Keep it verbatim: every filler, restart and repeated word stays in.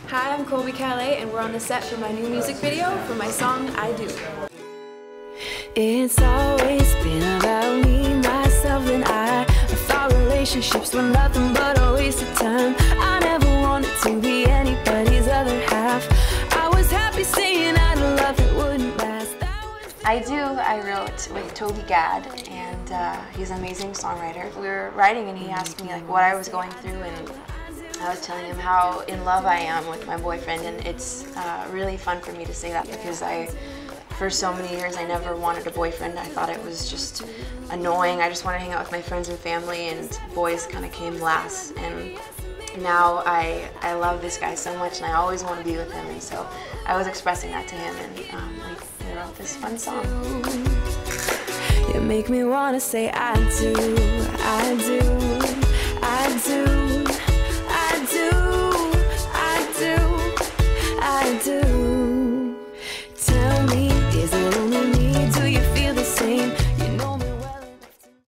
Hi, I'm Colbie Caillat, and we're on the set for my new music video for my song, I Do. It's always been about me, myself, and I. I thought relationships were nothing but a waste of time. I never wanted to be anybody's other half. I was happy saying I'd love it wouldn't last. I Do, I wrote with Colbie Caillat, and uh, he's an amazing songwriter. We were writing and he asked me like what I was going through, and I was telling him how in love I am with my boyfriend, and it's uh, really fun for me to say that because I, for so many years, I never wanted a boyfriend. I thought it was just annoying. I just wanted to hang out with my friends and family, and boys kind of came last. And now I, I love this guy so much, and I always want to be with him, and so I was expressing that to him, and um, we, we wrote this fun song. You make me want to say I do, I do, I do.